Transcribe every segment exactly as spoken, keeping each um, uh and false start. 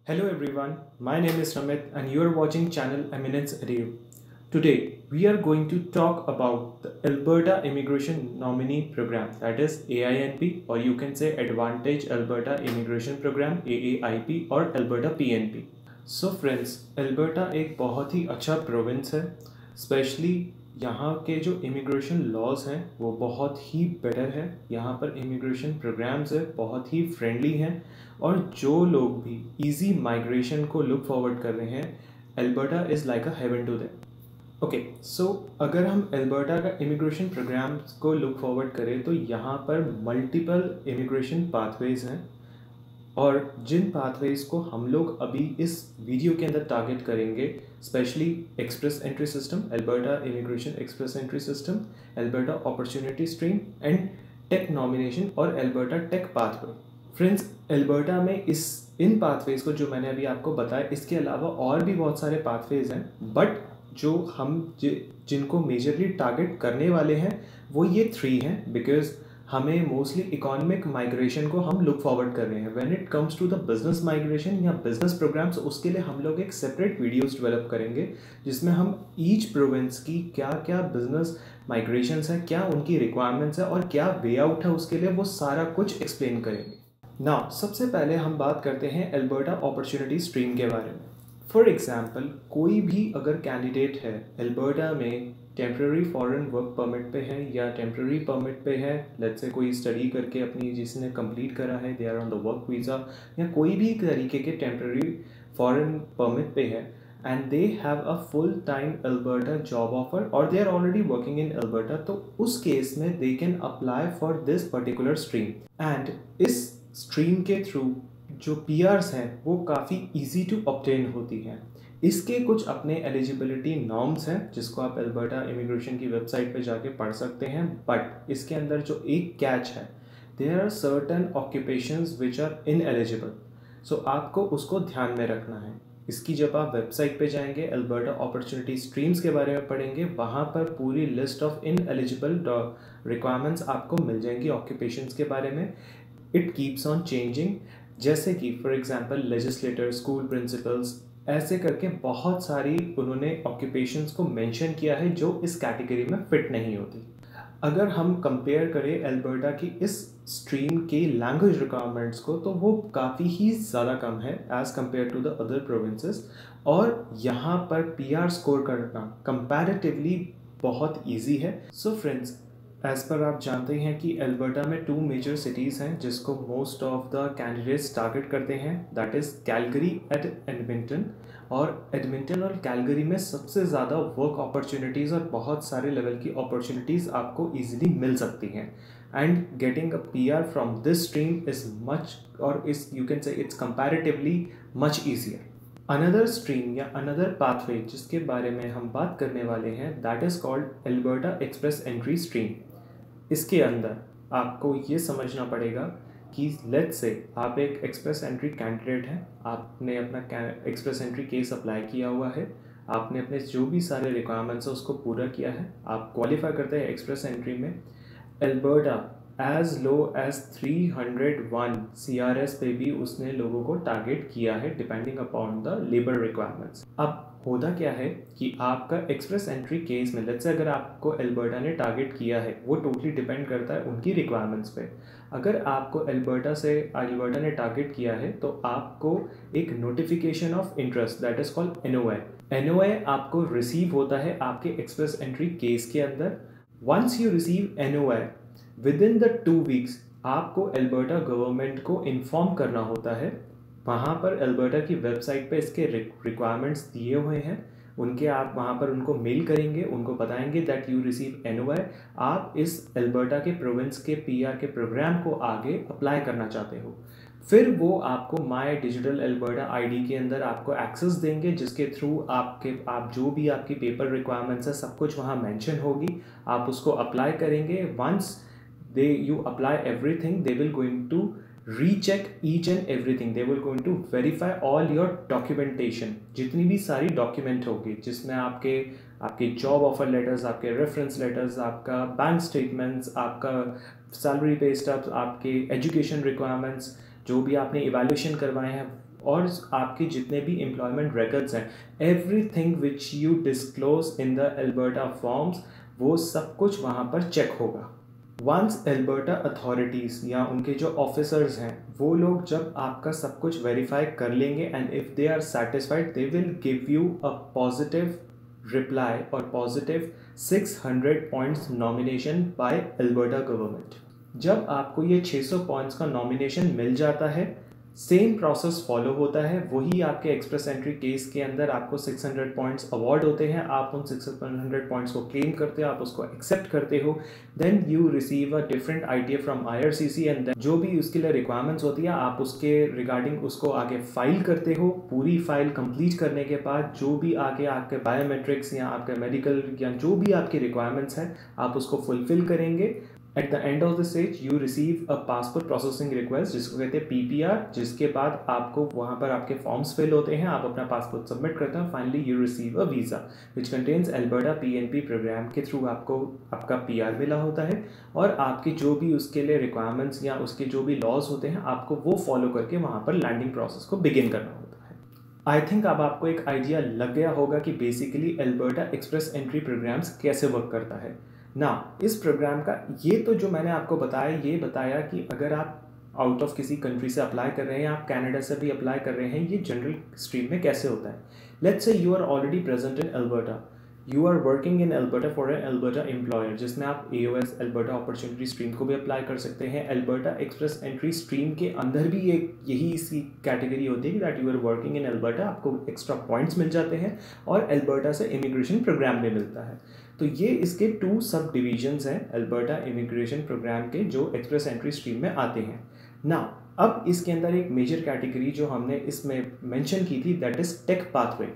Hello everyone, my name is Ramit and you are watching channel Eminence Edu. Today we are going to talk about the Alberta Immigration Nominee Program, that is A I N P, or you can say Advantage Alberta Immigration Program A A I P or Alberta P N P. So friends, Alberta एक बहुत ही अच्छा province है, specially यहाँ के जो immigration laws हैं वो बहुत ही बेटर है। यहाँ पर इमिग्रेशन प्रोग्राम्स है बहुत ही फ्रेंडली हैं और जो लोग भी इजी माइग्रेशन को लुक फॉरवर्ड कर रहे हैं, Alberta is like a haven to them. Okay, so अगर हम एल्बर्टा का इमिग्रेशन प्रोग्राम्स को लुक फॉरवर्ड करें तो यहाँ पर मल्टीपल इमिग्रेशन पाथवेज हैं और जिन पाथवेज को हम लोग अभी इस वीडियो के अंदर टारगेट करेंगे, specially express entry system, Alberta immigration express entry system, Alberta opportunity stream and tech nomination और Alberta tech pathway. Friends, Alberta में इस इन पाथवेज को जो मैंने अभी आपको बताया, इसके अलावा और भी बहुत सारे पाथवेज हैं, बट जो हम जि, जिनको मेजरली टारगेट करने वाले हैं वो ये थ्री हैं, बिकॉज हमें मोस्टली इकोनॉमिक माइग्रेशन को हम लुक फॉरवर्ड कर रहे हैं। When it comes to the business migration या बिजनेस प्रोग्राम्स, उसके लिए हम लोग एक सेपरेट वीडियोस डेवलप करेंगे जिसमें हम ईच प्रोविंस की क्या क्या बिजनेस माइग्रेशंस है, क्या उनकी रिक्वायरमेंट्स है और क्या वे आउट है उसके लिए, वो सारा कुछ एक्सप्लेन करेंगे। ना सबसे पहले हम बात करते हैं एल्बर्टा अपॉर्चुनिटी स्ट्रीम के बारे में। फॉर एग्जाम्पल, कोई भी अगर कैंडिडेट है एल्बर्टा में, टेम्प्रेरी फॉरेन वर्क परमिट पे है या टेम्प्रेरी परमिट पे है, लेट्स से कोई स्टडी करके अपनी जिसने कंप्लीट करा है, they are on the work visa, या कोई भी तरीके के टेम्प्रेरी फॉरेन परमिट पे है and they have a full time Alberta job offer और they are already working in Alberta, तो उस केस में they can apply for this particular stream. And इस स्ट्रीम के थ्रू जो पी आर्स हैं वो काफ़ी ईजी टू ऑब्टेन होती हैं। इसके कुछ अपने एलिजिबिलिटी नॉर्म्स हैं जिसको आप एल्बर्टा इमिग्रेशन की वेबसाइट पे जाके पढ़ सकते हैं, बट इसके अंदर जो एक कैच है, there are certain occupations which are ineligible, so आपको उसको ध्यान में रखना है। इसकी जब आप वेबसाइट पे जाएंगे, एल्बर्टा अपॉर्चुनिटी स्ट्रीम्स के बारे में पढ़ेंगे, वहाँ पर पूरी लिस्ट ऑफ इनएलिजिबल रिक्वायरमेंट्स आपको मिल जाएंगी ऑक्यूपेशंस के बारे में। इट कीप्स ऑन चेंजिंग, जैसे कि for example legislator, school principals, ऐसे करके बहुत सारी उन्होंने ऑक्यूपेशंस को मेंशन किया है जो इस कैटेगरी में फिट नहीं होती। अगर हम कंपेयर करें एल्बर्टा की इस स्ट्रीम के लैंग्वेज रिक्वायरमेंट्स को, तो वो काफ़ी ही ज़्यादा कम है as compare to the other provinces, और यहाँ पर पी आर स्कोर करना कंपैरेटिवली बहुत ईजी है। सो फ्रेंड्स, एज़ पर आप जानते हैं कि एल्बर्टा में टू मेजर सिटीज़ हैं जिसको most of the candidates target करते हैं, that is Calgary at Edmonton. और एडमिंटन और कैलगरी में सबसे ज़्यादा वर्क अपॉर्चुनिटीज़ और बहुत सारे लेवल की अपॉर्चुनिटीज़ आपको ईजिली मिल सकती हैं, and getting a P R from this stream is much, और इस you can say it's comparatively much easier. Another stream या अनदर पाथवे जिसके बारे में हम बात करने वाले हैं, that is called Alberta express entry stream. इसके अंदर आपको ये समझना पड़ेगा कि लेट्स से आप एक एक्सप्रेस एंट्री कैंडिडेट हैं, आपने अपना एक्सप्रेस एंट्री केस अप्लाई किया हुआ है, आपने अपने जो भी सारे रिक्वायरमेंट्स है उसको पूरा किया है, आप क्वालिफाई करते हैं एक्सप्रेस एंट्री में। Alberta as low as three hundred one C R S पे भी उसने लोगों को टारगेट किया है, depending upon the labour requirements. अब होता क्या है कि आपका एक्सप्रेस एंट्री केस में, लेट्स से अगर आपको एल्बर्टा ने टारगेट किया है, वो टोटली डिपेंड करता है उनकी रिक्वायरमेंट्स पे। अगर आपको एल्बर्टा से एल्बर्टा ने टारगेट किया है तो आपको एक notification of interest, that is called N O I, N O I आपको रिसीव होता है आपके एक्सप्रेस एंट्री केस के अंदर। Once you receive N O I, within the two weeks आपको एल्बर्टा गवर्नमेंट को इन्फॉर्म करना होता है। वहाँ पर एल्बर्टा की वेबसाइट पे इसके रिक्वायरमेंट्स दिए हुए हैं, उनके आप वहाँ पर उनको मेल करेंगे, उनको बताएंगे that you receive N O I, आप इस एल्बर्टा के प्रोविंस के पी आर के प्रोग्राम को आगे अप्लाई करना चाहते हो। फिर वो आपको my digital Alberta I D के अंदर आपको एक्सेस देंगे, जिसके थ्रू आपके आप जो भी आपकी पेपर रिक्वायरमेंट्स है सब कुछ वहाँ मेंशन होगी, आप उसको अप्लाई करेंगे। Once they you apply everything, they will going to recheck each and everything, they will going to verify all your documentation, जितनी भी सारी डॉक्यूमेंट होगी जिसमें आपके आपके जॉब ऑफर लेटर्स, आपके रेफरेंस लेटर्स, आपका बैंक स्टेटमेंट्स, आपका सैलरी पे स्टब्स, आपके एजुकेशन रिक्वायरमेंट्स, जो भी आपने इवैल्यूएशन करवाए हैं, और आपके जितने भी एम्प्लॉयमेंट रिकॉर्ड्स हैं, everything which you disclose in the Alberta forms, वो सब कुछ वहाँ पर चेक होगा। वंस एल्बर्टा अथॉरिटीज़ या उनके जो ऑफिसर्स हैं वो लोग जब आपका सब कुछ वेरीफाई कर लेंगे and if they are satisfied they will give you a positive reply और positive six hundred points nomination by Alberta government. जब आपको ये छह सौ पॉइंट्स का नॉमिनेशन मिल जाता है, सेम प्रोसेस फॉलो होता है। वही आपके एक्सप्रेस एंट्री केस के अंदर आपको छह सौ पॉइंट्स अवार्ड होते हैं, आप उन छह सौ पॉइंट्स को क्लेम करते हो, आप उसको एक्सेप्ट करते हो, then you receive a different ITA from IRCC and then जो भी उसके लिए रिक्वायरमेंट्स होती है आप उसके रिगार्डिंग उसको आगे फाइल करते हो। पूरी फाइल कंप्लीट करने के बाद जो भी आगे आपके बायोमेट्रिक्स या आपके मेडिकल या जो भी आपकी रिक्वायरमेंट्स हैं आप उसको फुलफिल करेंगे। At the end of the stage you receive a passport processing request, जिसको कहते हैं पीपीआर, जिसके बाद आपको वहाँ पर आपके फॉर्म्स फिल होते हैं, आप अपना पासपोर्ट सबमिट करते हैं, finally you receive a visa which contains Alberta PNP program के थ्रू आपको आपका पीआर मिला होता है और आपकी जो भी उसके लिए रिक्वायरमेंट्स या उसके जो भी लॉज होते हैं आपको वो फॉलो करके वहाँ पर लैंडिंग प्रोसेस को बिगिन करना होता है। आई थिंक अब आपको एक आइडिया लग गया होगा कि basically Alberta express entry programs कैसे वर्क करता है ना। इस प्रोग्राम का ये तो जो मैंने आपको बताया ये बताया कि अगर आप आउट ऑफ किसी कंट्री से अप्लाई कर रहे हैं, आप कनाडा से भी अप्लाई कर रहे हैं, ये जनरल स्ट्रीम में कैसे होता है। Let's say you are already present in Alberta, you are working in Alberta for an Alberta employer, जिसमें आप A O S Alberta opportunity stream को भी अप्लाई कर सकते हैं। एल्बर्टा एक्सप्रेस एंट्री स्ट्रीम के अंदर भी एक यही इसकी कैटेगरी होती है कि that you are working in Alberta, आपको एक्स्ट्रा पॉइंट्स मिल जाते हैं और एल्बर्टा से इमिग्रेशन प्रोग्राम भी मिलता है। तो ये इसके टू सब डिविजन्स हैं एल्बर्टा इमिग्रेशन प्रोग्राम के जो एक्सप्रेस एंट्री स्ट्रीम में आते हैं ना। अब इसके अंदर एक मेजर कैटेगरी जो हमने इसमें मेंशन की थी दैट इज टेक पाथवे।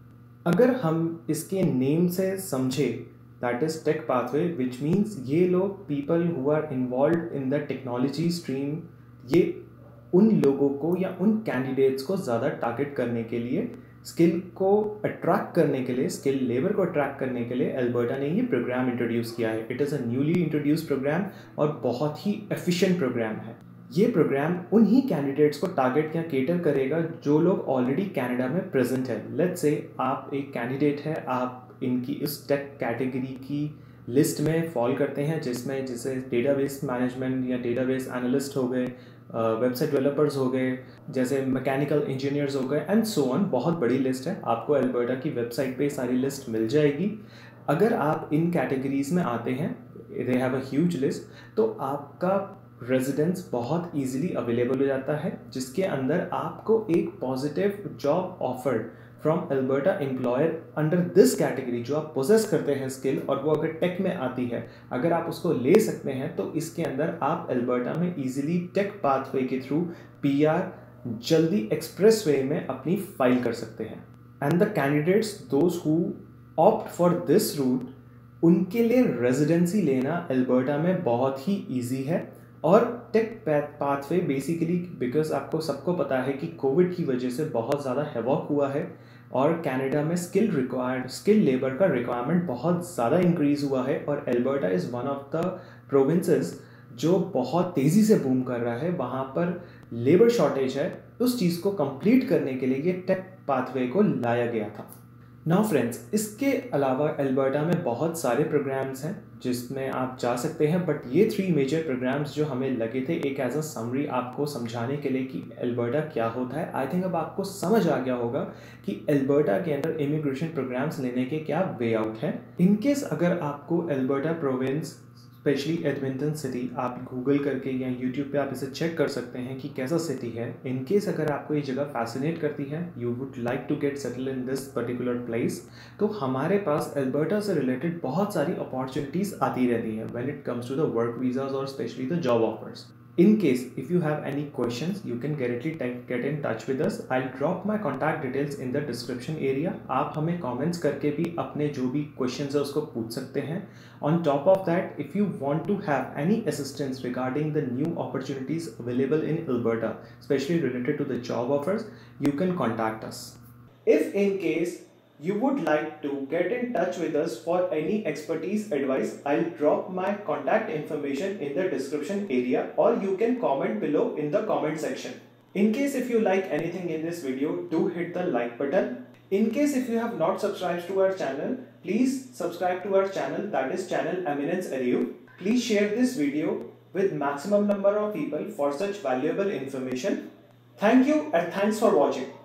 अगर हम इसके नेम से समझे that is tech pathway which means ये लोग people who are involve in the technology stream, ये उन लोगों को या उन कैंडिडेट्स को ज़्यादा टारगेट करने के लिए, स्किल को अट्रैक्ट करने के लिए, स्किल लेबर को अट्रैक्ट करने के लिए एल्बर्टा ने ये प्रोग्राम इंट्रोड्यूस किया है। It is a newly introduce program और बहुत ही एफिशिएंट प्रोग्राम है। ये प्रोग्राम उन्हीं कैंडिडेट्स को टारगेट या केटर करेगा जो लोग ऑलरेडी कनाडा में प्रेजेंट है। लेट्स से आप एक कैंडिडेट है, आप इनकी इस टेक कैटेगरी की लिस्ट में फॉल करते हैं जिसमें जैसे डेटाबेस मैनेजमेंट या डेटाबेस एनालिस्ट हो गए, वेबसाइट डेवलपर्स हो गए, जैसे मैकेनिकल इंजीनियर्स हो गए एंड सो ऑन। बहुत बड़ी लिस्ट है, आपको एल्बर्टा की वेबसाइट पे सारी लिस्ट मिल जाएगी। अगर आप इन कैटेगरीज में आते हैं, they have a huge list, तो आपका रेजिडेंस बहुत इजीली अवेलेबल हो जाता है, जिसके अंदर आपको एक positive job offer from Alberta employer under this category जो आप पोजेस करते हैं स्किल और वो अगर टेक में आती है, अगर आप उसको ले सकते हैं तो इसके अंदर आप एल्बर्टा में इजीली टेक पाथवे के थ्रू पीआर जल्दी एक्सप्रेस वे में अपनी फाइल कर सकते हैं। And the candidates those who opt for this route, उनके लिए रेजिडेंसी लेना एल्बर्टा में बहुत ही ईजी है। और टेक पाथवे बेसिकली बिकॉज आपको सबको पता है कि कोविड की वजह से बहुत ज़्यादा हैवॉक हुआ है और कनाडा में स्किल रिक्वायर्ड स्किल लेबर का रिक्वायरमेंट बहुत ज़्यादा इंक्रीज हुआ है और Alberta is one of the provinces जो बहुत तेज़ी से बूम कर रहा है, वहाँ पर लेबर शॉर्टेज है। उस चीज़ को कंप्लीट करने के लिए ये टेक पाथवे को लाया गया था। नाउ फ्रेंड्स, इसके अलावा एल्बर्टा में बहुत सारे प्रोग्राम्स हैं जिसमें आप जा सकते हैं, बट ये थ्री मेजर प्रोग्राम्स जो हमें लगे थे एक एज अ समरी आपको समझाने के लिए कि एल्बर्टा क्या होता है। आई थिंक अब आपको समझ आ गया होगा कि एल्बर्टा के अंदर इमिग्रेशन प्रोग्राम्स लेने के क्या वे आउट है। इनकेस अगर आपको Alberta province specially Edmonton city, आप गूगल करके या यूट्यूब पे आप इसे चेक कर सकते हैं कि कैसा सिटी है। इनकेस अगर आपको ये जगह फैसिनेट करती है, you would like to get settle in this particular place, तो हमारे पास एल्बर्टा से रिलेटेड बहुत सारी अपॉर्चुनिटीज़ आती रहती हैं when it comes to the work visas और specially the job offers. In case if you have any questions, you can directly get in touch with us. I'll drop my contact details in the description area. आप हमें comments करके भी अपने जो भी questions है उसको पूछ सकते हैं। On top of that, if you want to have any assistance regarding the new opportunities available in Alberta, especially related to the job offers, you can contact us. If in case you would like to get in touch with us for any expertise advice, I'll drop my contact information in the description area or you can comment below in the comment section. In case if you like anything in this video, do hit the like button. In case if you have not subscribed to our channel, please subscribe to our channel, that is channel Eminence Edu. Please share this video with maximum number of people for such valuable information. Thank you and thanks for watching.